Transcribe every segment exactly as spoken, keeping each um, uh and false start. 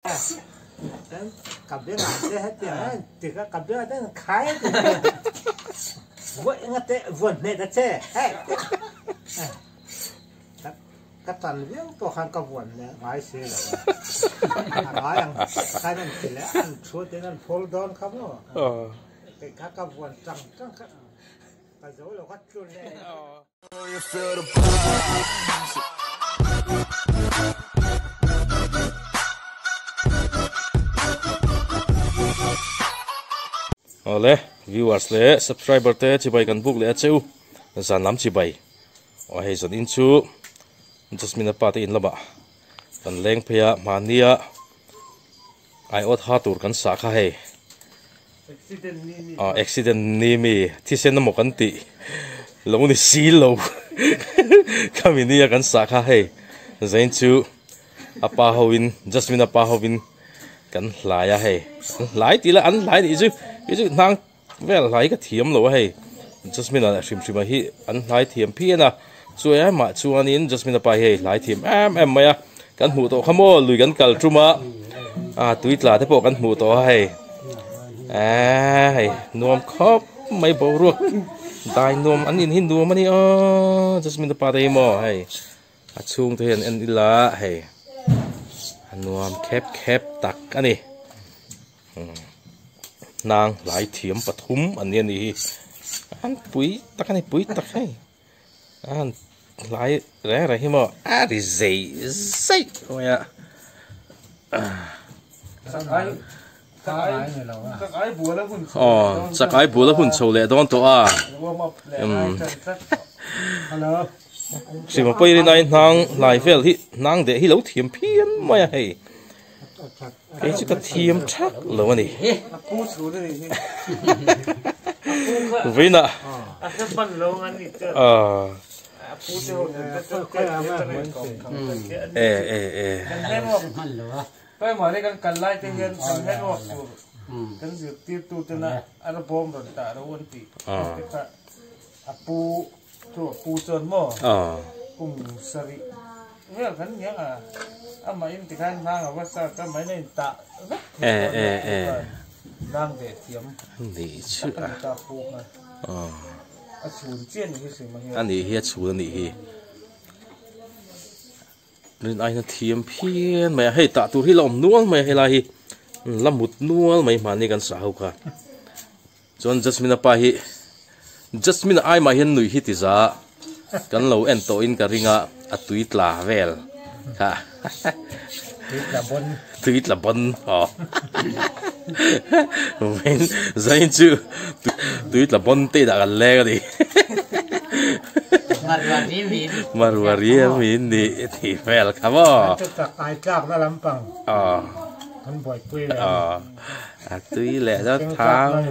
cặp đứa nào sẽ hết tiền thì các cặp đứa đó khái vậy ngắt thế vườn này đã chơi các tuần viếng tôi khăn các vườn này nói gì là nói rằng khai nên chỉ là ăn số tiền ăn phô đón không đó cái các các vườn trăng trăng các cái dấu là phát chuồn này ole viewers le subscriber te chibai kan book le cheu zan lam chibai o hei zan in chu jasmine pa te in lama kan leng phia mania ai ot ha tur kan sa kha hei ah accident ni mi thi sen na mo kan ti lo ni si lo kami ni kan sa kha hei zain chu apa howin jasmine pa howin kan laya hei lai ti la an lai ni chu chứ nang về lại cái thiểm rồi hay Jasmine là sim sim hi anh lại thiểm phi na chui ai mà chui anh in Jasmine bay hay lại thiểm em em mày à căn hủ tổ khăm ô lùi căn cào chung á à túi là thế bộ căn hủ tổ hay à hay nuông khóc mấy bộ ruột đại nuông anh in hin nuông mà đi ô Jasmine bay đây mò hay à chung thì anh in là hay nuông khép khép tắc anh đi nàng lại thiểm bật húm anh yên đi anh bụi tắc anh bụi tắc hay anh lại rẻ rồi mà à thì dậy dậy rồi ạ ờ chắc ai bùa là hun sầu lệ đó tổ à um chỉ mà bây giờ này nàng lại về thì nàng để hi lâu thiểm phiền mà hay cái chữ cái thiểm chắc lâu này vì nè ờ ê ê ê cái mà đây cần lại thì hiện cần hết rồi cần dự tiêu tu tên là anh bom rồi ta đâu vấn đề à pu tu pu chân mò cùng sari cái cái nhớ à à mà em thì cái hàng ở sao cái máy này tạ ê ê ê đang để tiêm đi chứ à ờ à chuồn chiên cái gì mà anh đi hết chuồn đi hi nên anh nó thiêm phiền mày hay tạ tụi hi lòng nuông mày hay là hi làm một nuông mày mà này cần sao cả John Jasmine pa hi Jasmine ai mà hiền nuôi hi thì ra cần lâu en to in cái ringa à tụi tla vel ha tụi tla bon ờ mình dạy chứ tụi tla bon tê đã gần lẹ đi Marwaria min di di vel kamu. Ai cak na lampang. Oh. Kan boy kui le. Oh. Atui le đó thang.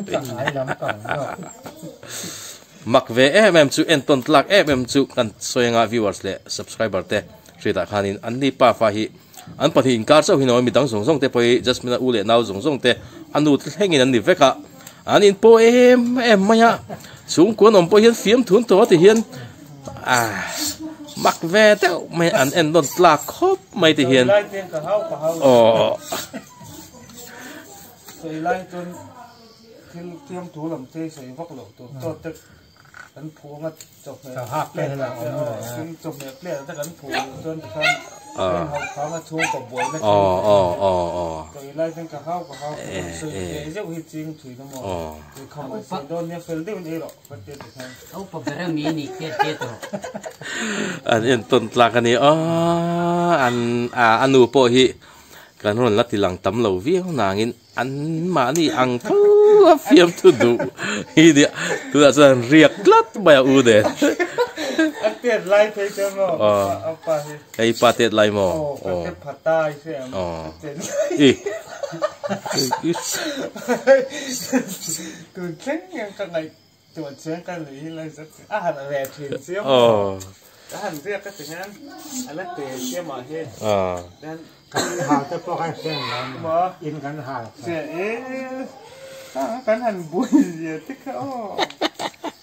Mak ve em em chu en ton tlak em em chu kan soyanga viewers le subscriber te rita khanin anni pa fa hi an pathin kar chau hinoi mi dang song song te poi Jasmine u le naw song song te anu hengin an ni veka anin po em em maya chúng cuốn ông bôi hiến phiếm thốn tổ thì hiến à mặc về theo mày ăn ăn đòn là khốp mày thì hiến ồ rồi lại cho tiêm thú làm thế sẽ vóc lỗ tổ to tức anh phù ngắt chọc này hạt lên là chọc này lên tất cả anh phù cho anh ờเขามาชูกับบัวนะอ๋ออ๋ออ๋ออ๋อตัวไล่ตั้งกับเขากับเขาซึ่งเจ้าหิจริงถือน้ำมันคือเขาไม่ใช่โดนเนี่ยเฟลดิ้งนี่หรอกประเทศไทยเอาปะเบรมีนี่เจ็ดเจ็ดตัวอันนี้ต้นตลากันนี่อ๋ออันอ่าอันนูโปฮิกันรุ่นลัดที่หลังตำเหลาเวียงนางอินอันมานี่อังทูเฟียมทุดูฮีเดียตัวจะเรียกลัดไปอูเดนอันเตียดไล่ไปเจ้าหม้อเอาไปไอ้ปาเตียดไล่หม้อโอ้เป็นผัดใต้ใช่ไหมอ๋ออีตัวเช่นยังกันไหนตัวเช่นกันหรืออะไรสักอาหารอะไรเพียงเสียมอาหารเรียกก็ถึงนั้นอันนั้นเตะเสียมาเฮ็ดอ่ากันหาจะพวกให้เส้นแล้วบ่อินกันหาเสียเอ๊ะกันหันบุญเสียที่เขา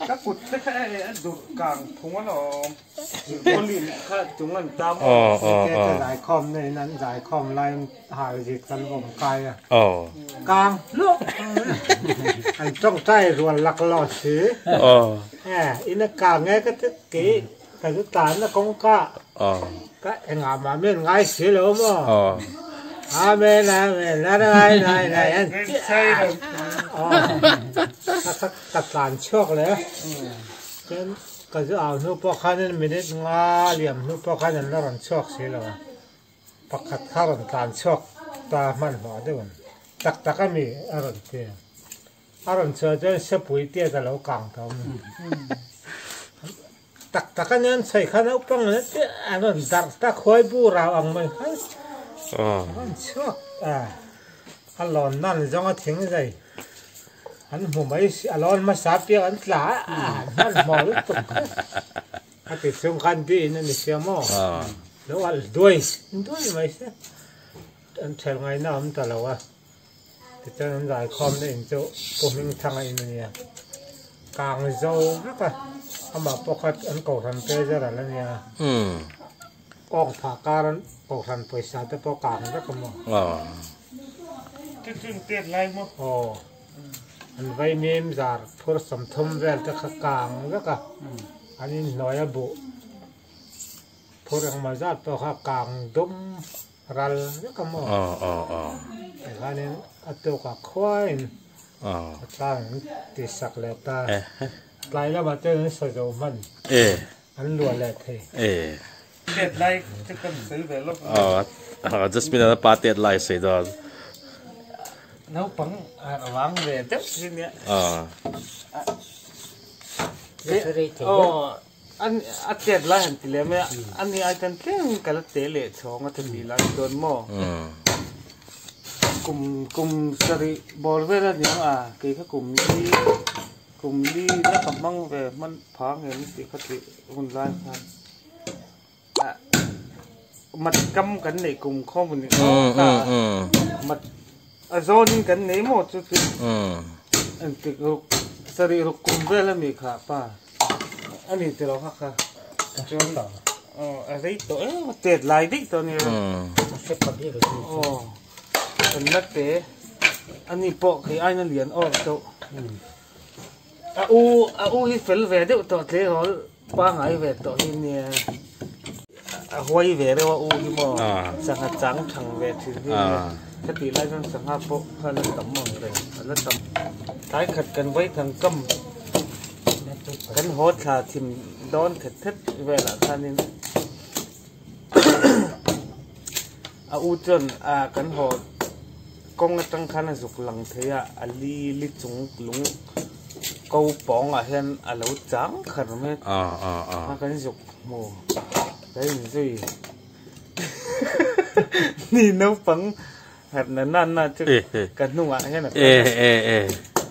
ก็กุดแค่ดูกลางพุงว่าหรอคนลินข้าจุงเงินตามอ๋ออ๋อแกอ๋อจะหลายคอมในนั้นหลายคอมไล่หายจิตกันผมไกลอ่ะอ๋อกลางลูกอันต้องใจรวนหลักหลอดสีอ๋อแหมอินกลางไงก็จะกี้แต่ทุกตานะกงกะอ๋อก็เอ็งอามาเม่นง่ายสีแล้วมั้งอ๋ออาเม่นนะเม่นนะไงไงไงอันใช่เลยอ๋อถ้าตัดสารโชคเลยฉะนั้นก็จะเอานุปขันนั้นไม่ได้งาเหลี่ยมนุปขันนั้นแล้วรันโชคสีแล้วปักขัดข้าวรันการโชคตามันหัวด้วยตักตักก็มีอารมณ์เตี้ยอารมณ์เชื่อจะเชื่อปุ๋ยเตี้ยแต่เรากลางทำตักตักก็เนี่ยใส่ข้าวอุปังเนี่ยอารมณ์ตักตักคอยบูเราอังไม่ให้อ๋อมันโชคอ่าอันหลอนนั่นจะมาทิ้งใจอันหัวไม่อันหลอนมาสาเปียอันหลาอ่านั่นหมอลุกตุกอันติดสงคันปีนั่นนี่เสียหมออ๋อแล้วอันด้วยด้วยไหมใช่อันเท่าไงน้ำแต่ละว่าแต่เจ้านั้นหลายคอมได้เองเจ้าผมยังทางไอ้เนี่ยกลางเจ้าแล้วก็เอามาปกติอันเก่าทันเตจะอะไรแล้วเนี่ยอืมออกผ่าการันปกทันไปสาแต่ปกกลางแล้วก็มองอ๋อที่ถึงเตี้ยไรมั้งโอ้อันไว้เมมจาร์พูดสมทมเวลตะขกลางแล้วก็อันนี้น้อยบุพูดออกมาจากตัวขกลางดมรัลแล้วก็มองอ๋ออ๋ออ๋อแต่การนี้อัตตัวกับควายอ๋อตั้งติดสักแล้วตาเอ๊ะไกลแล้วมาเจอสะดวกมันเอ๊ะอันล้วนแล้วเทเอ๊ะเตี้ยไรจะกันซื้อแบบลูกอ๋ออ๋อ just มีอะไรปาเตียดไลน์สิดอน้าปังอ่านวางเวททีเนี้ยอ๋อโอ้อันอันเจ็ดล้านทีเลยไหมอันนี้ไอ้กันเพ่งกันละเตะเละสองอันที่ล้านโดนหม้ออืมกลุ่มกลุ่มสริบอลเวลาเนี่ยอ่ะกี่ข้ากลุ่มนี้กลุ่มนี้แล้วกับมั่งเวมันพังเห็นสิเขาติคนร้ายครับอ่ะมันกำกันในกลุ่มข้อมูลนี้อืมอืมอืมมันอ่ะโซนกันในหมดสุดอืมๆอันติกสริรุกลุ่มเวลามีค่ะป้าอันนี้ที่เราค่ะค่ะจนอ๋ออะไรตัวเอ๊ะเจ็ดลายดิตัวนี้อืมเช็คคนที่ไปดูโอ้เป็นนักเตะอันนี้โปะคือไอ้นั่นเหรียญออกตัวอาอูอาอูที่เฟลเวดตัวเทหอลป้าไงเวดตัวนี้เนี่ยอาหวยเวดว่าอูที่มอสังหจังทังเวดถึงนี่คติไล่กันสังหาโปะเขาเล่นต่ำมองเลยเล่นต่ำท้ายขัดกันไว้ทางกำกันโหดขาทิมโดนเท็ดเวลาท่านนี้อาอูจนอากันโหดกงตั้งคันสุกหลังเทียอลีลิจุงลุงกูปองอ่ะเห็นอาลูจังขนาดนี้อ๋ออ๋ออ๋อมากันสุกโมได้ยินสินี่น้องฟังหัดนั่นนั่นน่ะจุกกันนุ่งอ่ะเห็นไหมเอ๊ะเอ๊ะเอ๊ะ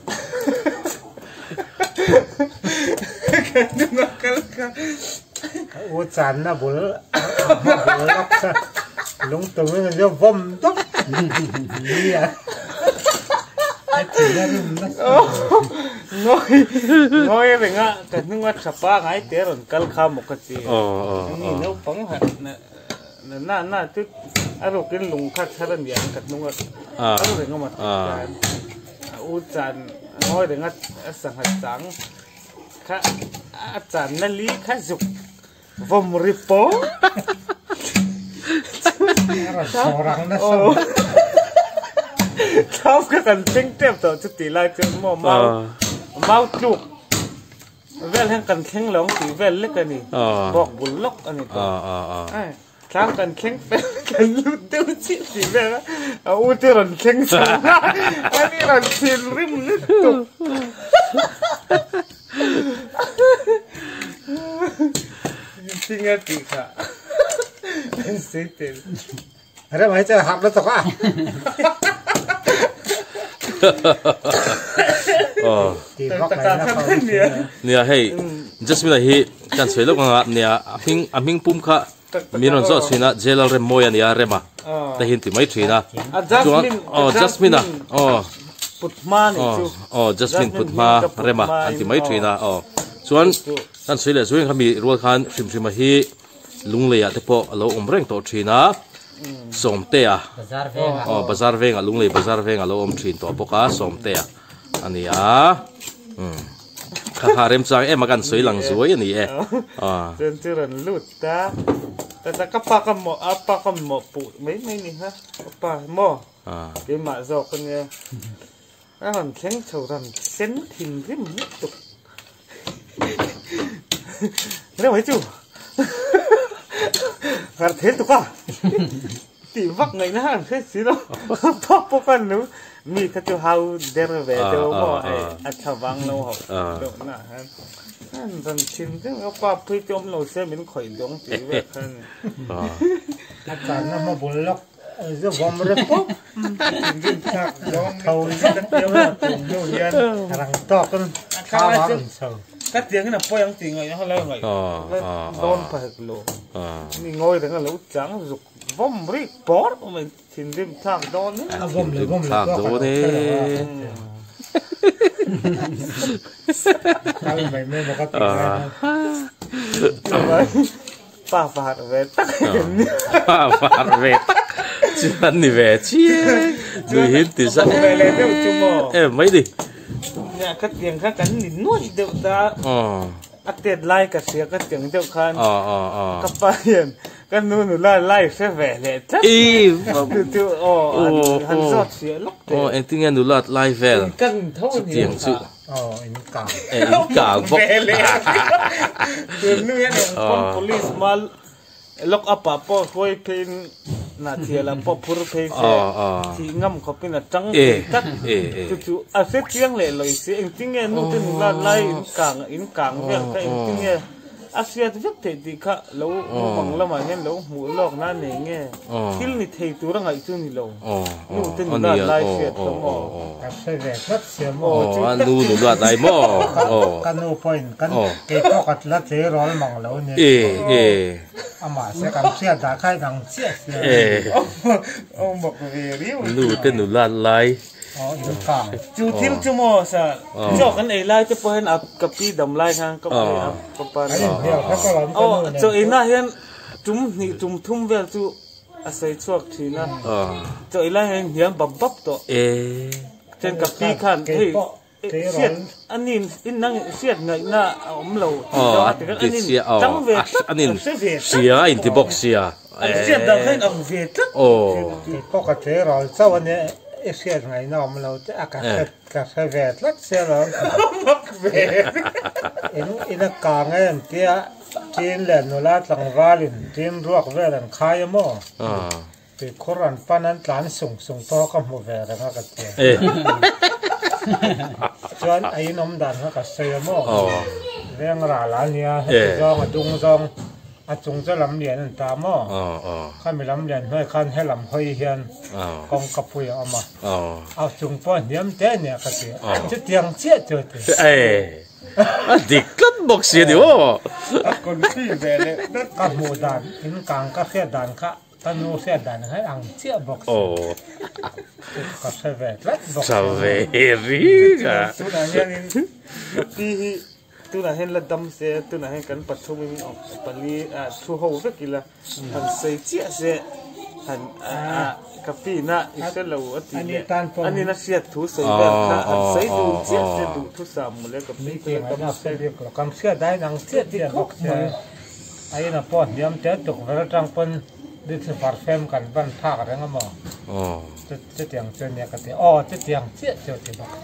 กันนุ่งอ่ะกันกันโอ้จันนะบุญบุญรักษาลงตรงนี้เดี๋ยวผมต้องนี่อ่ะไอ้ผีนั่นนะงอยงอยเป็นอ่ะกันนุ่งอ่ะขับป้าไงเต๋อหล่นกัลข้ามกติอ๋ออ๋อนี่น้องฟังหัดน่ะน่าน่าจุดอารมณ์กินลุงคัดชาดันอย่างกันนุ่งอ่ะอ่าอารมณ์เป็นก็มาติดกันอุจารงอยเป็นอ่ะสังหัดสังข้าอาจารย์นั่นลีข้าจุกวอมริโป orang na oh kau kan ting tep to chuti lai chu mo mau mau chuk vel hang kan kheng long ti vel le kan ni bok bul lok ani to อ๋ออ๋ออ๋อ ai tham kan kheng fe kan lu tu chi ti vel a u ti ron kheng sa ani ron tin rim le tu tinga ti kha Sitin. Ada macam hak dah tak ah. Oh. Tibak lah nak. เนี่ยให้ just มีอะไรที่การช่วยลูกงานเนี่ยหิงหิงปุ่มค่ะมีนนท์จะสินะเจลล์เรมโมยันยาเรมาแต่หินที่ไม่ถือนะจวนอ๋อ Jasmine นะอ๋อ Putma นี่อ๋อจูอ๋อ Jasmine พุทมาเรมาอันที่ไม่ถือนะอ๋อส่วนนั่นสิเลยส่วนเขามีรัวคันชิมชิมฮีลุงเลยอะที่พอเราอมเร่งตัวชีนะสมเตะอ๋อบาซาร์เวงอะลุงเลยบาซาร์เวงอะเราอมชีนตัวพวกสมเตะอันนี้อ่ะอืมข้าหาเริ่มจังเอ๊ะมากันสวยหลังสวยอันนี้เอ๊ะอ่าจนจะรันลุดตาแต่แต่ก็ปากกับหมออ่ะปากกับหมอปูไม่ไม่นี่ฮะปากหมออ่าเดี๋ยวมาจอกกันเนี่ยอ่ะมันแข็งเท่ารันเส้นถิ่นริมนิดตุกเรื่องไหนจู่การเทนตุกอ่ะตีวักไงนะเฮ้ยสิเราทอปพวกกันหนูมีข้าเจ้าเฮาเดรเวเดอร์ว่าไอ้อัชวังเราเดี๋ยวนะฮะนั่นตอนชิมซึ่งเราป้าพี่จมเราเสียเป็นข่อยดงตีเวกันอาจารย์น้ำมาบุญล็อกจะวอมเรื่องปุ๊บดิ้นชักย้อนเขาจะเดียวนะตรงโยเย็นรังตอกกันข้าวมันเสาก็เสียงนี่นะพ่อยังจริงเลยนะเขาเล่าไงโดนไปโลนี่งอยแต่ก็รู้จังสุกวอมรีปอร์มันชินริมทางโดนนี่วอมเลยวอมเลยก็โดนนี่ทำไมไม่บอกก็ติดเลยทำไมป้าฟาดเวตักป้าฟาดเวตักจันนี่เวชีดูเห็นติดซะเอ๊ะไม่ดิเนี่ยก็เตียงข้ากันนิดน้อยเดียวตาอัดเตียนไล่กับเสียก็เตียงเดียวกันกับไปเห็นก็นู่นนู่นไล่ไล่เสียแหวนเลยจ้ะอีดูดูอ๋อหันซอดเสียล็อกอ๋อเอ็งที่งั้นนู่นไล่ไล่แหวนกันเท่านี้เตียงสุดอ๋อเอ็งกางเอ็งกางบอกเลยคือนู่นเนี่ยคน police มาล็อกอัปปะคอยเป็นนาทีละพอพูดเพย์ที่งั้มเขาเป็นอะไรจังตัดจู่ๆอาเซียงเลยเลยสิเองจริงเงี้ยนู่นเป็นละไล่กลางอินกลางเรื่องแต่เองจริงเงี้ยอาเซียจะเทดีค่ะแล้วมังละมาเงี้ยแล้วหูลอกนั่นเองเงี้ยที่นี่เทตัวร่างไอ้ตัวนี้เรานู่นเป็นละไล่เสียทั้งหมดกับเสียแบบเสียหมดอ๋อนู่นนู่นละไล่หมดกันนู่นพอยกันเกี่ยวกับละเสียร้อนมังแล้วเนี่ยเอเออามาเสียกันเสียด่าใครดังเสียเสียเอโอ้บอกเรียวนู่นเป็นนู่นละไล่อ๋ออยู่กลางจู่ทิ้งชั่วโมงซะจอกกันไอ้ไล่จะเปิดอับกับพี่ดำไล่ฮะกับพี่อับกับปานอ๋อจู่ไอ้น่าเห็นจุ่มนี่จุ่มทุ่มเวลจู่อาศัยช่วงทีนะจู่ไอ้ไล่เห็นเห็นบับบับตัวเอเช่นกับพี่ขันเฮ้ยเสียดอันนี้อินนั่งเสียดไงน่าเอาอมเหลาอ๋ออันนี้จังเวทอันนี้เสียอินที่บอกเสียเสียดดังให้เอาเวทโอ้ปกติเราเจ้าวันนี้เสียไงน้องเราจะอากาศกาศเวทลักเสียเราเวทอินอินกางเงินเตี้ยจีนแหลนนุลาตังวาลินจีนรวกเวลันขายมั่วที่โครันปานันหลานส่งส่งต่อกับหมู่เวรนะครับกันเตี้ยส่วนไอ้น้องดันเขาก็เสียมั่วเรื่องราลาเนี่ยจองดุงจองอาจงจะลำเลียนตามมั่วข้าไม่ลำเลียนให้ข้าให้ลำห้อยเฮียนกองกับปุยเอามาเอาจงป้อนเยี่ยมเต้เนี่ยก็เสียจะเตียงเจี๊ยเจอเตี้ยเอ้ดิกันบอกเสียดิวคนที่เวรเลยกับหมู่ดันอินกลางก็เสียดันค่ะตอนนู้เสียดันให้อังเจี๊ยบอกกับเสวตแล้วบอกเสวรีกันสุดท้ายนี่ที่ตัวนั้นเห็นละดำเสียตัวนั้นเห็นกันปัดทุ่มมีออกปัดนี้อ่าชูหัวสักกี่ละหันใส่เจี๊ยเสียหันอ่ากาแฟน่ะอีกเส้นเราอันนี้อันนี้น่ะเสียทุใส่แบบหันใส่ดูเจี๊ยเสียดูทุสามหมดเลยกับนี่เป็นดำเสียเรียกกำเสียได้ดังเสียที่บอกเสียไอ้น่ะป้อนเยี่ยมเจ๊ตกเวลาจังเป็นดิสฟาร์เฟมกันบ้านภาคอะไรงั้นมั้งจะจะเตียงเจเนี่ยก็เตียงอ๋อจะเตียงเจี๊ยเจี๊ยที่บอก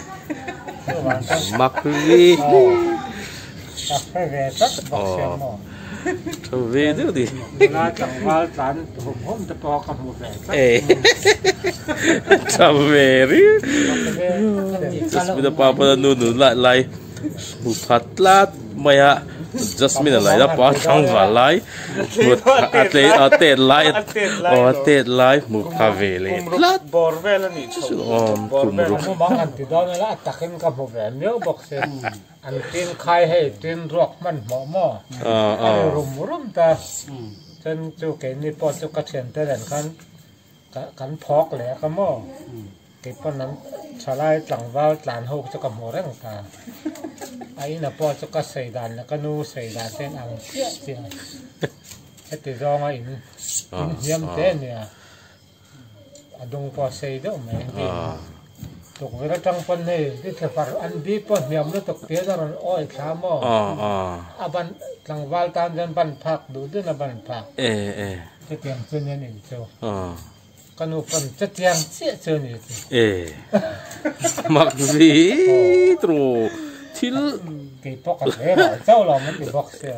มักลีกาแฟเวทักบอกเสียงมั้งทวีดูดิน่าจังว่าสารผมผมจะปอกกับหมูแดงเอ๊ะทวีรีsudah apa nunu lai bupat lat maya Jasmine lai da pa thang va lai mut ate ate lai o ate lai mu phavele lat borvel ni om tum ru mu bang an ti don la takin ka mo ve myo bok se an tin khai he tin rok man mo mo a a rum rum ta chen chu ke ni po chu ka chen te ren kan kan phok le ka mo ke pon nan chalai tlang wa tlan ho chu ka mo reng ta ไอ้น่ะพอจะก็ใส่ดันแล้วก็นู้ใส่ดันเส้นอ่างเสียเสียไอ้ติดรองไอ้อินอินเยี่ยมเต้นเนี่ยอดงพอใส่ด้วยไหมตกเวลาจังปนเนี่ยที่เธอฟังอันดีปนเนี่ยมันตกเตี้ยแล้วอ้อยขามอ่ะอ่ะบันทางวาลตามเดินบันพักดูด้วยนะบันพักเออเออจะเตียงเส้นนี่เจ้าก็นู้ปนจะเตียงเสียเจ้านี่เออมักวีตรูที่กี่ปกติเราเจ้าเรามันกี่ปกเสีย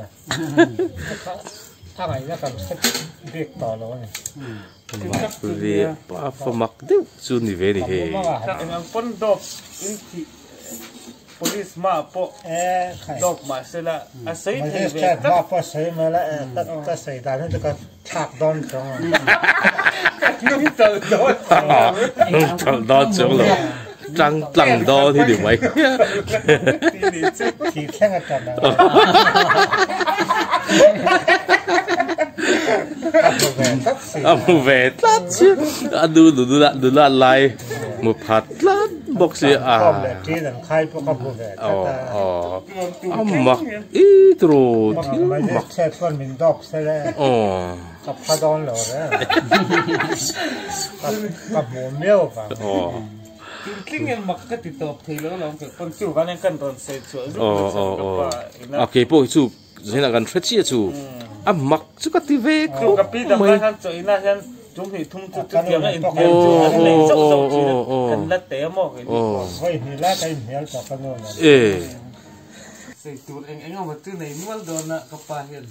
ถ้าไงนะกันสักเด็กต่อเราเนี่ยมักวีป้าฟมักเดียวสุนิเวนี่เฮ้ถ้าเอ็งปนดอกอินที่ police มาปะดอกมาเสร็จละอาศัยเทเวตมาปะใส่มาละตัดตัดใส่ได้นั่นจะก็ฉากดอนจังนี่ตัดดอนตัดดอนจังเลยจังตังดอที่เดี๋ยวไว้ขี่แข่งกันนะอ่ะมูเวตัดชิอ่ะดูดูดูละดูละลายมูพัดละบอกสิอ่ะที่นั่นใครพวกเขามูเวอ๋ออ๋ออ่ะมักอีตรูที่มักเช็ดฟันมินดอกเสร็จแล้วอ๋อกับพดอนเหรอเนี่ยกับหมูเมี่ยวป่ะอ๋อจริงๆยังมักก็ติดต่อทีแล้วเราเกิดคนสู้กันยังกันตอนเสร็จสวยอ๋ออ๋อโอเคพวกสู้เห็นกันเฟรชชี่สู้อ่ะมักสุกัดทีเวกกับพี่ทำให้ท่านจ่อยน่าฉันจุ่มหิทุ่มจุดจุดเดียวกันอินเดียจุ่มอันไหนส่งส่งชีวิตกันละเตะหม้อเห็นโอ้เฮ้ยนี่ละไอ้เหนียวจากกันโน่นเออใส่ตัวเองเองเอามาตื้อในนวลโดนนะกับปลาเห็น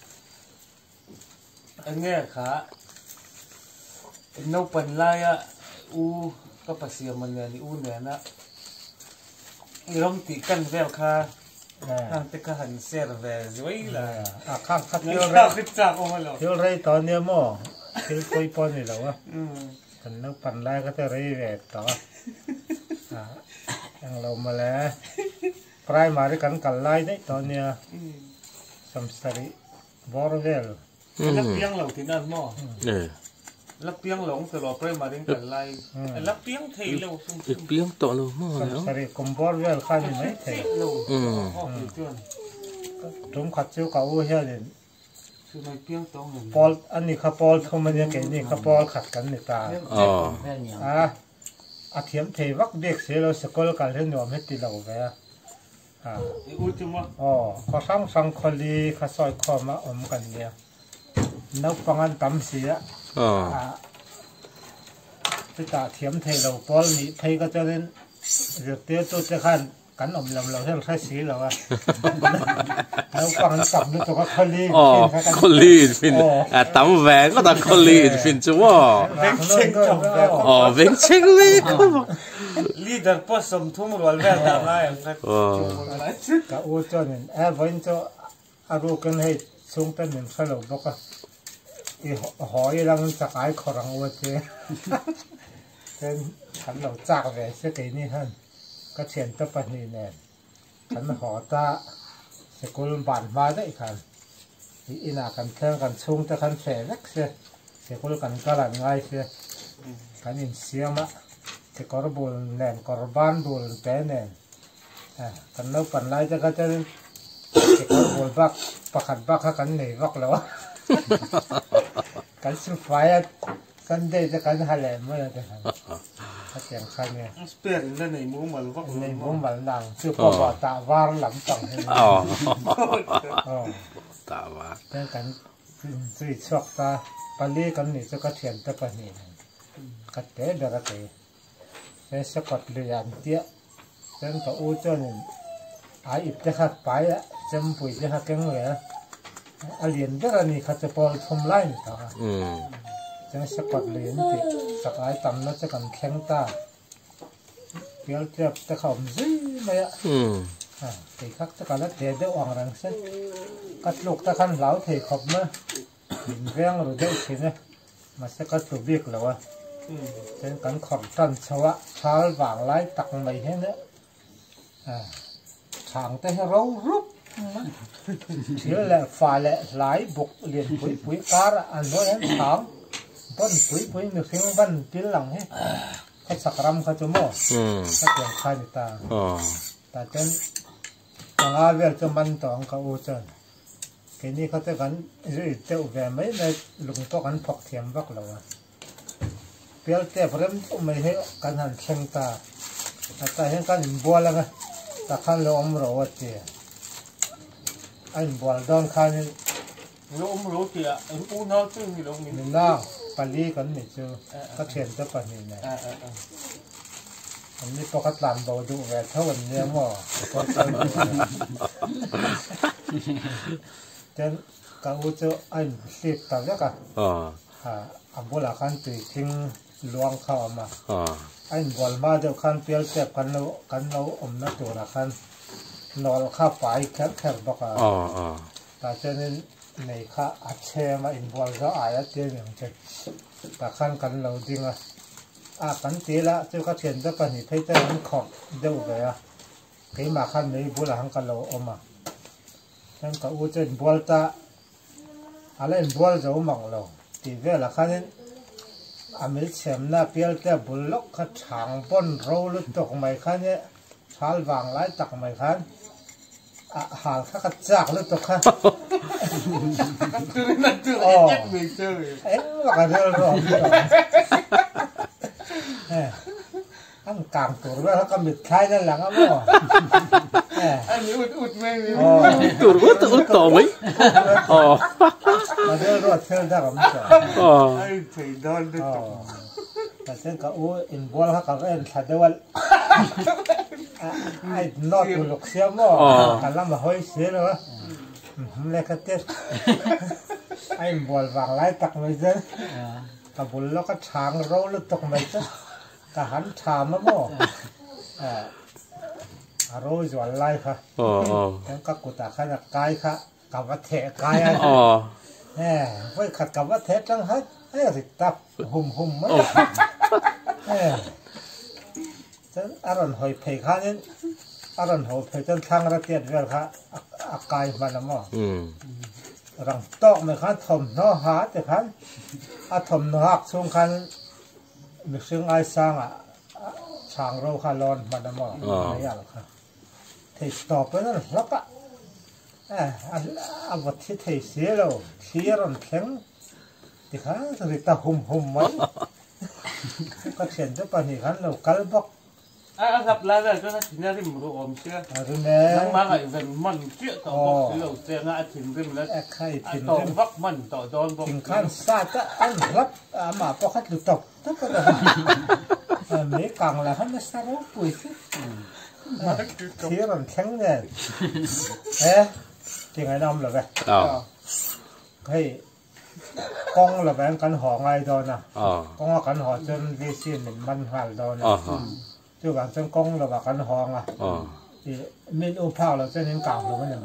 อันเนี้ยขาเนาเป็นลายอ่ะอูก็ภาษีมันเนี่ยนี่อู้เนี่ยนะอีรมติกันแววค่ะทางตะกหันเสียแววสวยละอ่ะข้างข้างเที่ยวเราขึ้นจากออกมาแล้วเที่ยวไรตอนเนี้ยมั่วเที่ยวคุยปนนี่หรอวะกันนึกปั่นไล่ก็จะไรแววต่ออ่ะยังเรามาแล้วปลายมาด้วยกันกันไล่ได้ตอนเนี้ยสัมสริบอร์เวลแล้วเพียงเราที่นั่นมั่วลักเปียงหลงตลอดไปมาเรื่องกันไล่ลักเปียงเทเร็วสุดเปียงต่อเลยมั้งสริคอมบอร์เวลข้ามีไหมเทเร็วอืมทุ่มขัดเจ้าเก่าเฮียเลยคือไม่เปียงตรงปอลอันนี้ข้าปอลเขามันยังไงนี่ข้าปอลขัดกันในตาอ๋ออ่ะอาเทียมเทวักเด็กเสียเราสกุลกันเรื่องหนูไม่ติดเราไปอ่ะอ่าอ๋อข้าสั่งสั่งคนดีข้าซอยคอมาอมกันเนี่ยนักฟังอันตั้มเสียอ๋อที่ตาเทียมเทเราปอลนี่เทก็จะเล่นเดี๋ยวเตี้ยตัวจะขันกันอมลำเราให้เราใช้สีเราอะแล้วฟังตั้มนี่ตัวก็คลีอ๋อคลีฟินอ่ะตั้มแหวนก็ตั้มคลีฟินจัวเวงเชงจังอ๋อเวงเชงเลยลีดเดอร์พอสมทุ่มรัวแววตามไล่ครับก็โอ้เจ้าเนี่ยแอบวันเจ้าอารูกันให้ส่งเป็นหนึ่งฝรั่งบอกว่าอีหอยรังจะขายขรังวัวเจ้เป็นขันเราจากแหวนเสกนี่ท่านก็เชียนตะปันนี่เนี่ยขันหอตาสกุลบานมาได้ขันอีน่ากันเครื่องกันชุ่มแต่ขันแฝงนักเสียสกุลกันกระหลังง่ายเสียขันอินเสียมะสกุลบุญแน่นกรบานบุญแปะแน่นกันเลิกปันไล่จะก็จะสกุลบุญบักประคันบักกันหนีบักแล้วกันสุดไฟกันเดจะกันหาแหลมเมื่อไรกันถ้าเสียงใครเนี่ยสเปียร์ในมุ้งมันวักในมุ้งมันดังชื่อพ่อตาวารหลังตังให้อ๋อตาวาแต่กันสุดชอกตาปลีกันนี่จะก็เทียนตะปนีกัดเตะเดรักเตะแต่สกัดเรียนเตี้ยแต่ก็อู้เจ้านี่ไอ้อิบจะขัดไปอะจำปุ๋ยจะขัดแกงเลยอาเลียนเดรันี่ขัดจะพอทำไรนี่ต่อจะสกัดเลียนติสักไอ้ตำแล้วจะกันแข็งตาเดี๋ยวจะจะเข้าซีไม่อะอ่าตีคักจะกันแล้วเดี๋ยวเดี๋ยวอ่างรังเส้นกัดลูกตะขันเหลาเทขบเมื่อหินแรงหรือได้สินะมาสกัดตัวบิ๊กแล้ววะเป็นกันขอบตันชวะชาลวางไล่ตักไม่ให้เนื้ออ่าทางแต่ให้เรารุบเชื่อแหละฝ่ายแหละหลายบุกเรียนปุ๋ยปุ๋ยการอันนั้นถามต้นปุ๋ยปุ๋ยมีเพียงบ้านตีหลังให้เขาสักรำเขาจะมั่วเขาเปลี่ยนคายตาแต่เจ้าต่างอาเวลจะมันต่างกับอุจจาระแค่นี้เขาจะกันจะเจ้าแหวนไม่ในลุงตัวกันพกเทียมบักแล้วเปลี่ยนแต่เพิ่มไม่ให้กันหันเชิงตาแต่เห็นกันบัวแล้วไงแต่ขันเราอมเราวัดเจี๋ยไอ้บัวโดนขันนี่รู้อมรู้เจี๋ยอู้น้องซึ่งมีลงมีนี่น้าปลีกันนี่จูก็เทียนตัวปลีนี่อันนี้ปกติลานบ่ดูแหวนเท่าวันนี้มั้งเจนกับอุจจาระไอ้สิบตัวแล้วกันอ่าอันบัวละขันตีทิ้งลวงเข้ามาไอ้บอลมาเดี๋ยวขันเปลี่ยนเจ็บกันเรากันเราอมนักตัวละขันนอนข้าไปแข็งแข็งบอกอ่ะแต่เจนในข้าอัดเชมาอินบอลก็อายเตี้ยอย่างเช่นแต่ขันกันเราจริงอ่ะอ่ะกันตีละเจ้าก็เทียนเจ้ากันนี่เพื่อจะมันขอบเดี๋ยวไปอ่ะกี่มาขันในบัวละขันกันเราอมอ่ะฉันก็อุจจาระบัวตาอะไรบัวจะอมมังเราตีเวลาขันนี้อเมริกาหน้าเปลี่ยนแต่บุลล็อกขัดฉางบนโรลุตกไม่ขันเนี่ยชาลวางไล่ตักไม่ขันอาหารข้าขัดจากลุตกขันอ๋อเอ๊ะว่ากันเรื่องร้อนเอ๊ะอันกลางตัวแล้วเขาก็มิดท้ายนั่นแหละครับพ่ออันนี้อุดอุดไม่มีตัวอุดอุดต่อไหมอ๋อมาเรื่องรถเชื่อได้กับมั้งอ๋อไอ้ถี่โดนด้วยแต่เช่นกับอู้อินบอลเขาก็เอ็นทัดเดวันไอ้นอตบุลกเสียมั้งกันแล้วมาห้อยเสียเลยวะมันเล็กกระเตี้ยไอ้บอลวางไล่ตักไม่เจอกับบุลล็อกก็ช้างโรลุตกไม่เจอก็หันชามมาบ่อ่าอารมณ์จวนไล่ค่ะอ๋อแล้วก็กุตาขันกายค่ะกับวัดเทกายอ๋อแหมไว้ขัดกับวัดเทจังฮัดเฮ้ยสิตับหุ่มหุ่มมั้ยเฮ้ยฉันอารมณ์หอยเพยข้านี่อารมณ์หอยเพยจนทางระเทียดเวลค่ะอากายมันนะมั้งรังตอกไม่ขันถมน้อหาแต่ขันอาถมน้อหักช่วงขันมีซึ่งไอ้สร้างอ่ะช่างเราคาร์ลอนมันนะมั้งไม่ยากหรอกครับที่ตอบไปนั่นแล้วก็เอออันอันวัดที่ที่เสียเราเสียรันแข็งที่ข้าจะติดตาหุ่มหุ่มไว้ก็เขียนจะไปนี่ขันเราคัลบอกอ่ะครับแล้วก็นั่นที่นี่ที่มันรู้อมเชื่อนั่งมาไงเป็นมันเชื่อต่อบอกคือเราเสียงอ่ะถิ่นขึ้นแล้วต่อวักมันต่อโดนบอกถิ่นขั้นซาตะอันรับอ่ามาพอขัดลุตบทั้งก็เลยไม่กังแล้วฮันไม่สารุปุ๋ยสิเสียรันแข็งเนี่ยเอ๊ะจริงไอ้น้ำเหรอเว้ยเฮ้ยกองเหรอเว้ยกันห่อไงโดนอ่ะกองกันห่อจนดีซีนมันหันโดนอ่ะจู่กันจนกองเหรอว่ากันห่ออ่ะที่มีอุปาเราจะเน้นกลางหรือมันอย่างไร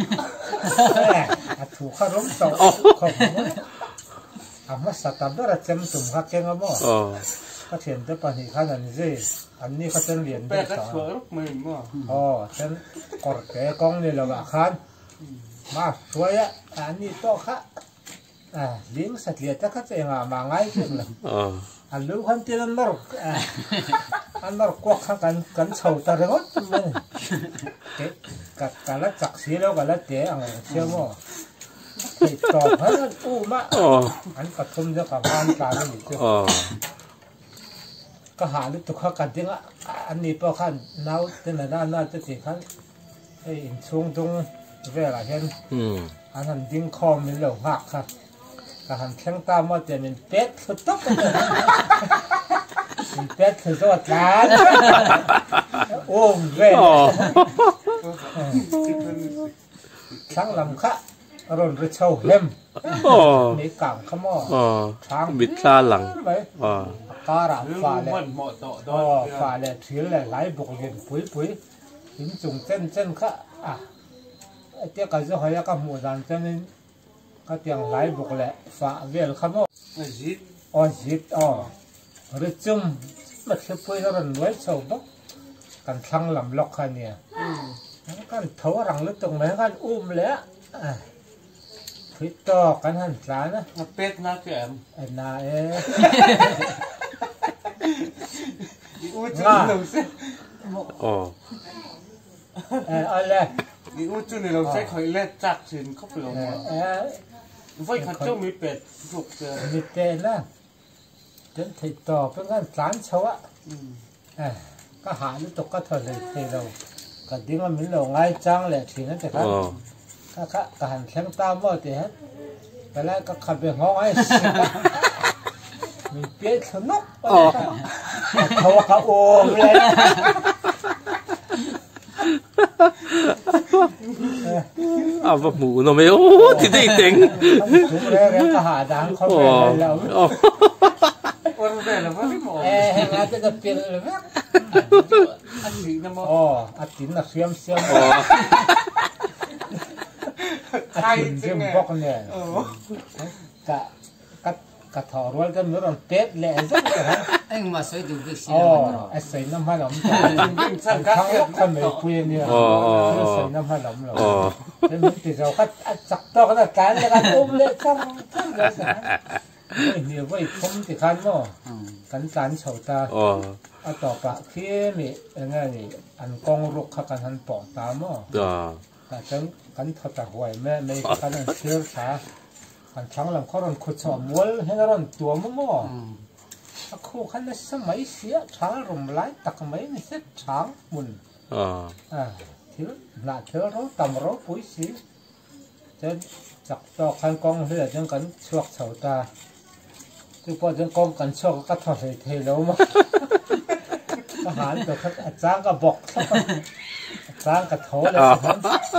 ถูกข้าร้มต่อของอามาสตาร์ดเราจำสุ่มข้าเก่งมั้งก็เห็นแต่ปัญหาขนาดนี้สิอันนี้เขาจะเรียนได้ต่ออ๋อฉันกอดแกกองนี่เราละคันมาสวยอ่ะอันนี้โตค่ะอ่าเลี้ยงสัตว์เลี้ยงจะเขาจะยังมาง่ายขึ้นเลยอันรู้คนที่นั่นนรกอันนรกกวักกันกันเฉาตะเรื่องเลยเก๋กับการละจักสีแล้วกันละเจ๊อะไรเชื่อมั้งติดต่อเพราะนั่นอู้มาอันกระทุ่มจะกับบ้านตาไม่หยุดเจ้าก็หาลูกตุกข้ากันจริงอ่ะอันนี้พอขั้นน้าวเจ้าหน้าหน้าจะสิขั้นไอ้ช่วงตรงเวลาเห็นอันนั้นดิ้งคอมันเหลวหักครับก็หันแข้งตามว่าจะเป็นเป็ดสุดต๊อกเป็นเป็ดคือสวัสดิ์การโอ้เว้ยช่างลำค่ะรอนริชาวเล่มมีกางขม้อช้างบิดซาหลังการาฝ่าเลยฝ่าเลยถือเลยไหลบุกเย็นปุ๋ยปุ๋ยหินจุ่มเส้นเส้นค่ะอ่ะเจ้าก็จะหอยกับหมูดันเจ้านี่ก็เตียงไหลบุกเลยฝ่าเวลขม้อจิตอ๋อจิตอ๋อริจุ่มมันคือปุ๋ยแล้วมันไว้ชาวบ้านกันช่างลำล็อกค่ะเนี่ยกันเท่ารังลึกตรงไหนกันอุ้มเลยอ่ะพิษต่อกันหันสานะเป็ดน่าแก่ไอ้นาเอ๊ะอู้จิ้มหนุ่มสิอ๋อเอออะไรนี่อู้จุนี่เราใช้คอยเล็ดจักสินเขาไปลงมาไฟขัดจุมีเป็ดถูกเจอมีเตนนะจนถิดต่อเป็นการสารชาวะก็หาลูกตกก็ถอดเลยเทเราก็ดิ้งมันมีเราง่ายจังเลยทีนั้นแต่ครับก็ก็ก็หันแข้งตามว่าแต่ฮะไปแล้วก็ขับไปง้อไอ้มีเปี้ยสนุกเขาว่าเขาโอ้เลยอ่ะแบบหมูเนาะไม่โอ้ที่ได้เต็งถูกเลยก็หาดังเขาไปแล้ววันแรกเราไม่หมดเอ้ยงานจะเปลี่ยนเลยมั้ยอันนี้นะมั้งอ๋ออันนี้นะเสียมเสียมใช่เสียมพวกเนี่ยกะกะกะถอดวันกันเมื่อวันเป็ดแหละจังเลยเอ็งมาใส่ดูดิสิอ๋อไอ้ใส่น้ำมันหลอมทั้งคนไม่คุยเนี่ยใส่น้ำมันหลอมหรอแล้วมันติดเราก็จับตัวกันกันแล้วกันอุ้มเลยจังทั้งเลยสิไม่เหนียวไว้ผมติดขันมั้งกันการเฉาตาอ่ะต่อปะคือมีอะไรนี่อันกองรุกขับกันหันปอกตามมั้งแต่จังกันทัดตะหวยแม่ไม่กันเชื่อช้ากันช่างหลังเขารันขุดสอบม้วนให้รันตัวมั้งมั้งคู่ขันในสมัยเสียช้างรำไล่ตักไม่ในเส้นช้างมุนอ่าที่หน้าเธอเราตำเราปุ๋ยสีจะจับต่อขันกองเรือจังกันชวกเฉาตาทุกพอจังกองกันชวกก็ถอดใส่เทแล้วมั้งทหารตัวเขาอาจารย์ก็บอกอาจารย์ก็โถเลยสิ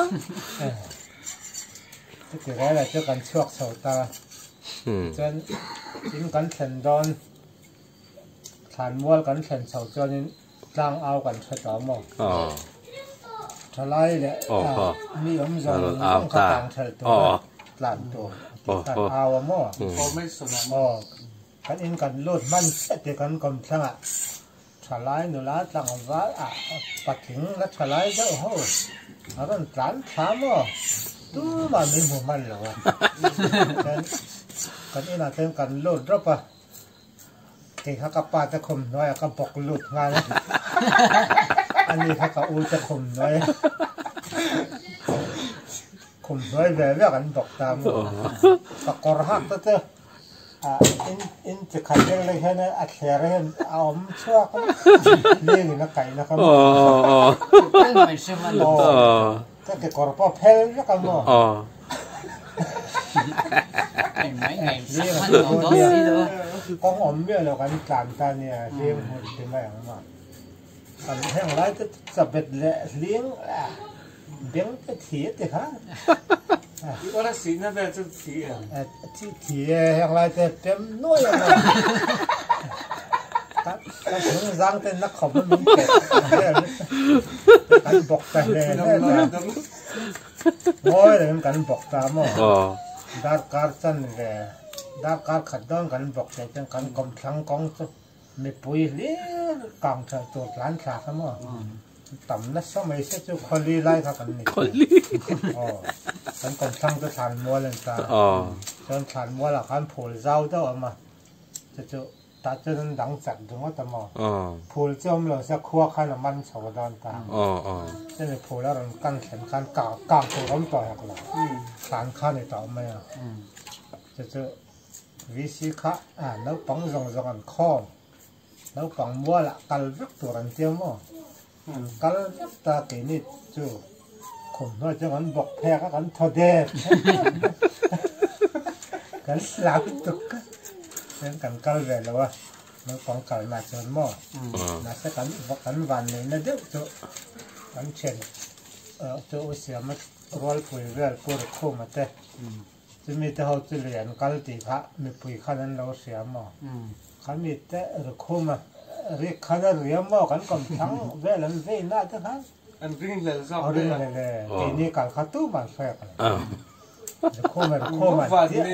ที่ที่แรกเราเจอกันชวกเฉาตาจนกินกันเข็นดอนทานม้วนกันเข็นเฉาจนจ้างเอากันเฉาต่อมั้งทลายเลยมีอมจงต้องกระตังเฉาตัวหลานตัวตัดเอามั้งพอไม่สนามอ๋อกันอินกันโลดมันเสร็จกันกำลังอ่ะทลายหนูละจังหวะอ่ะปัดถึงแล้วทลายก็โอ้โหแล้วกันหลานถามว่าตู้มันมีหัวมันเหรอกันกันอินอ่ะเต็มกันโลดรบอ่ะเก่งเขากับป้าจะข่มน้อยก็บอกหลุดงานอันนี้เขากับอูจะข่มน้อยข่มน้อยแบบแบบกันบอกตามก็กระหักตัวเจ้าอ่าอินอินจะขัดเรื่องอะไรแค่นั้นอัดแขนอะไรเอาไม่ชั่วก็เลี้ยงอยู่นักไก่นะครับอ๋ออ๋อไม่ใช่มันอ๋อถ้าเกิดกระป๋อแพ้แล้วกันมั้งอ๋อไม่ไงเลี้ยงตัวเดียวกองอมเบี้ยแล้วกันการตาเนี่ยเลี้ยงมันเป็นไม่อย่างนั้นอันแห้งไรก็จะเป็นเลี้ยงเลี้ยงก็เถียติค่ะว่าละสีนั่นแหละจะเถียที่เถียแห้งไรจะเต็มน้อยเลยถ้าถ้าถึงร่างเป็นนักขบมันมีเก็บกันบอกแต่เลยโอ้ยเลยกันบอกตามอ่ะดาร์การ์สันเลยดาร์การ์ขัดดอนกันบอกแต่จังกันกำลังกองไม่ปุยเลี้ยกางเธอตัวร้านขาเขามั้งต่ำนักสมัยเสียจุคนลีไล่เขากันนี่คนลีอ๋อฉันกำลังจะทานมัวเลยจ้าจนทานมัวละคันผูลเจ้าเจ้าออกมาจะจะตัดจนดังจัดถึงว่าตะมอผูลเจ้าเราจะคั่วข้าวมันสวดอนตาอ๋ออ๋อเช่นผูลแล้วเรากั้นแขนกั้นกางกางตัวร้อนต่อยหักหลังทานข้าวในต่อไม่อ่ะจะจะวิธีข้าอ่าแล้วปังรองรองกันข้อแล้วปังมัวละกัลวิกตัวรันเทียมอ่ะกัลวิกตาเกนิดจู่คนน้อยจังกันบอกแพ้กันทอดเด็ดกันสลับตุกนั่นกันกัลเวลวะแล้วปังกัลมาจนมั่วน่าจะกันบอกกันวันนี้นะเด็กจู่กันเช่นเออจู่เสียมันรอลปุยเวลปุยคู่มาเตะจะมีแต่เขาจะเรียนกัลติค่ะมีปุยขันเราเสียมั่วขันมีแต่รคู่มาเรียกขันเรียมมั่วกันกำทั้งเวลันเวน่าจะทั้งอันริ่งเลยชอบริ่งเลยเลยทีนี้การขัดตู้มันแฝงรคู่มาคู่มาเจ้า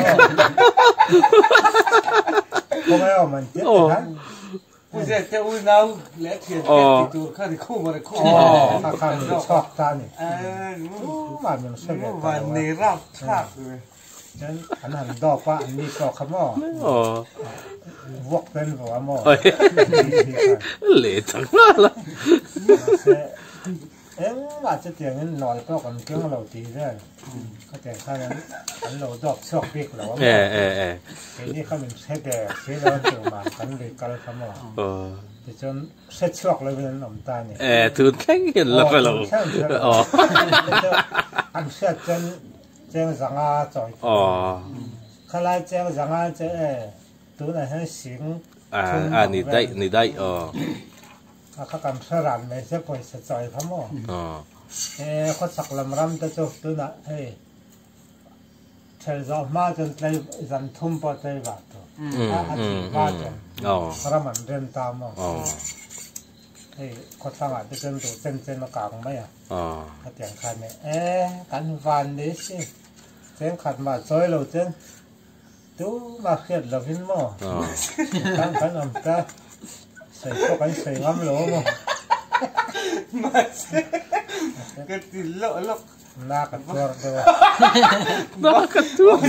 คู่มาเอามันเจ้าทั้งผู้ชายเจ้าอุ้ยน้าวเละเทียนเก็บติดตัวข้าที่คู่มาเลยคู่มาข้าข้าชอบตานี่มันยังเสด็จวันนี้รับชาติเลยฉันอันนั้นดอกว่าอันนี้ก็ขม้อวกเป็นหัวหม้อเละจังเลยล่ะเอ็งว่าจะเตียงนั้นนอนก็กันเกี่ยงเราตีได้ก็แต่ข้านั้นอันเราดอกชอกปีกเราว่าเออเออเออไอ้นี่เขาเป็นเสด็จเสด็จเกี่ยวมากันเลยกันเขามาเออแต่จนเสด็จชอกเลยเป็นน้ำตาเนี่ยเออทุนแข่งเห็นแล้วก็เราอ๋ออันเสด็จจนเจ้าสังอาจอยอ๋อข้าไล่เจ้าสังอาเจ้าตัวไหนให้สิงอ่าอ่านี่ได้นี่ได้อ๋อเขากำสรันไม่ใช่ปล่อยเสด็จจอยเขาหมดอ๋อเอ้เขาสักลำรำตัวจุดตัวน่ะเฮ้เทลซ์มาจนเลยจันทุ่มปอดเลยบาดตัวอืมอาอืทิมตย์มาจนอ๋อพระมันเดินตามมาอ๋อเฮ้เขาตั้งอ่ะจะจนตัวเส้นเส้นมากลางไหมอ่ะอ๋อเขาเตียงขันเนี่ยเอ๊ะกันฟันดิสิเส้นขัดมาซอยเราเส้นตู้มาเขียดเราพิ้นหม้ออ๋อกันขันอ่ำตาใส่พวกกันใส่น้ำโหลมั้งมาสิก็ติดโลโลหน้ากันตัวตัวน่ากระตุ้น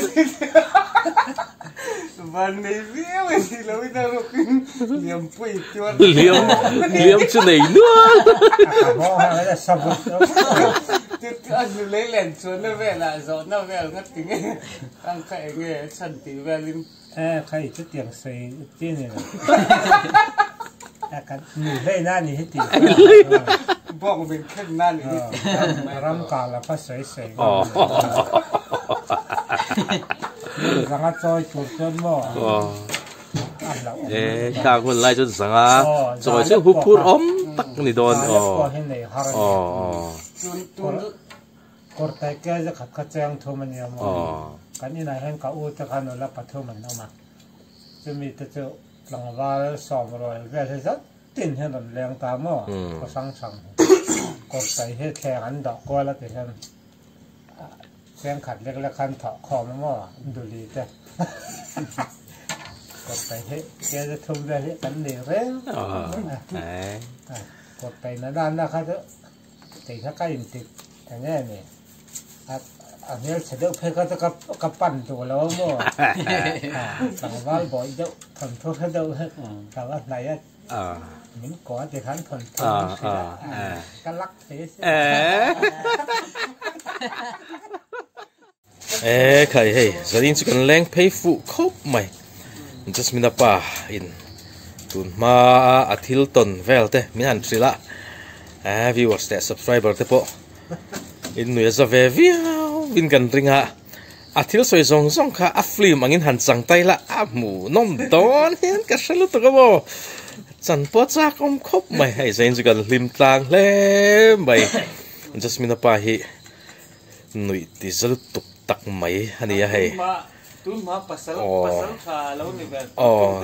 วันนี้เบี้ยวสิเราไม่ต้องกินเลี้ยงปุ๋ยจวนเลี้ยมเลี้ยมจะไหนนู้นมองอะไรจะสับสนจุดอันนี้เลยแหล่งชวนนั่นแหละสอนนั่นแหละงั้นถึงตั้งใครเงี้ยฉันตีแวลินเอ้ใครจะเตียงใส่จีนี่นะอาการมีเล่หน้านี่ให้ตีบอกเป็นแค่นั้นเองรำกาแล้วก็ใส่ใส่อ๋อสังกัดซอยจุดจนหม้ออ๋ออันแล้วเอ๊ะข้าคนไล่จนสังอาจอยเชื่อหุบพูดอมตักนี่โดนอ๋อก็เห็นในฮาร์อ๋อจุนจุนกดแต่แกจะขัดขัดแจงทุมันเนี่ยมั้งอ๋อกันนี่นายเห็นกับอูจะกันแล้วปัททุมันออกมาจะมีแต่เจ้าหลังว่าสองร้อยแปดสิบตินเห็นหลังแรงตามมั้งก็สั่งสั่งกดใส่ให้แข่งอันดอกก้อยแล้วแต่เห็นแข่งขัดเล็กและคันเถาะคอมันมั้งดูดีแต่กดไปให้แกจะทุ่มได้ให้กันเหนียวเร่งอ๋อเอ๊ะกดไปนะด้านนะครับเจ้าตีถ้าใกล้ติดอย่างนี้นี่อันนี้เสด็จเพก็จะกับกับปั้นตัวแล้วมั้งสั่งว่าบ่อยเจ้าทำทุกข์ให้เจ้าแต่ว่าไหนอ่ะอ่า mình có thể khán phần à, à, à, à. cái lắc thế ê khởi hey giờ đi chỉ cần leng pay phụ khóc mày just mina pa in tun ma athil ton vel te min han trila à viewers te subscriber te po in nuya za ve viau in kan ringa athil soi zong zong kha a film angin han chang tai la a mu nom don hen ka salu to ka bo chan po cha kom khop mai hai zain jugal lim tlang le mai just mina pa hi nui ti zalu tuk tak mai ani ya hai tuân mà pasal pasal kha lâu ni vel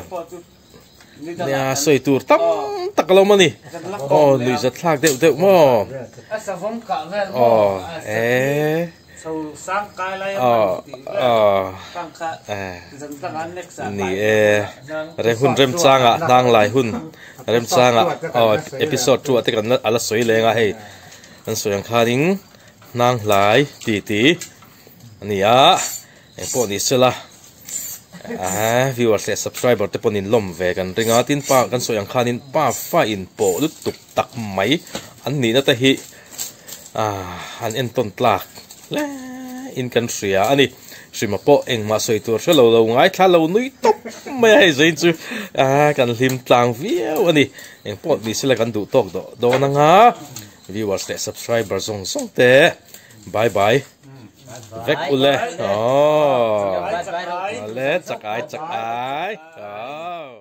nia soi tur tam tak lo mani oh nui za thlak deuh deuh mo asa vom ka vel oh e sau sang kai lai oh oh tang kha à dần tang an next sa ni e re hun rem changa nang lai hun rem changa oh episode two te kan ala soi lenga hei an soyang khaning nang lai ti ti ania e po ni sela à viewersและ subscriber te ponin lom ve kan ringa tin pa kan soyang khanin pa fa in po lu tuk tak mai an ni na ta hi à an en ton tlak le in kan ria ani sima po eng ma soi tur shalo lo ngai thla lo nui top mai hai zain chu à kan lim tlang viau ani eng po ni sela kan du tok do do na nga viewersและ subscriber zong zong te bye bye vek ule oh le chak ai chak ai oh